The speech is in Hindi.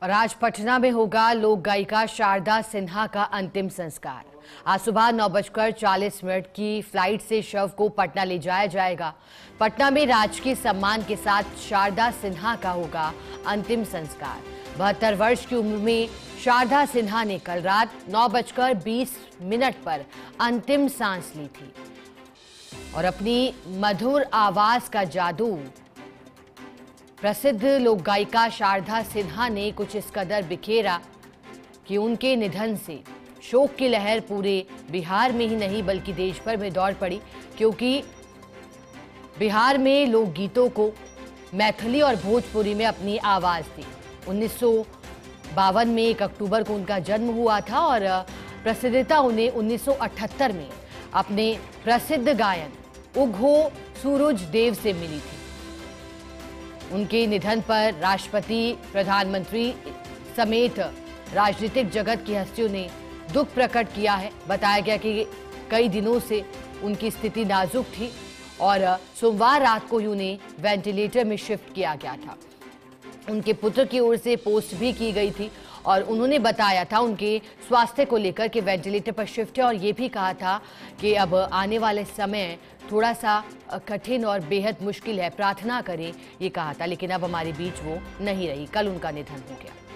और आज पटना में होगा लोक गायिका शारदा सिन्हा का अंतिम संस्कार। आज सुबह 9:40 की फ्लाइट से शव को पटना ले जाया जाएगा। पटना में राजकीय सम्मान के साथ शारदा सिन्हा का होगा अंतिम संस्कार। 72 वर्ष की उम्र में शारदा सिन्हा ने कल रात 9:20 पर अंतिम सांस ली थी और अपनी मधुर आवाज का जादू प्रसिद्ध लोक गायिका शारदा सिन्हा ने कुछ इस कदर बिखेरा कि उनके निधन से शोक की लहर पूरे बिहार में ही नहीं बल्कि देश भर में दौड़ पड़ी, क्योंकि बिहार में लोकगीतों को मैथिली और भोजपुरी में अपनी आवाज थी। 1952 में 1 अक्टूबर को उनका जन्म हुआ था और प्रसिद्धता उन्हें 1978 में अपने प्रसिद्ध गायन उघो सूरज देव से मिली थी। उनके निधन पर राष्ट्रपति, प्रधानमंत्री समेत राजनीतिक जगत की हस्तियों ने दुख प्रकट किया है। बताया गया कि कई दिनों से उनकी स्थिति नाजुक थी और सोमवार रात को ही उन्हें वेंटिलेटर में शिफ्ट किया गया था। उनके पुत्र की ओर से पोस्ट भी की गई थी और उन्होंने बताया था उनके स्वास्थ्य को लेकर कि वेंटिलेटर पर शिफ्ट है और ये भी कहा था कि अब आने वाले समय थोड़ा सा कठिन और बेहद मुश्किल है, प्रार्थना करें, ये कहा था। लेकिन अब हमारे बीच वो नहीं रही। कल उनका निधन हो गया।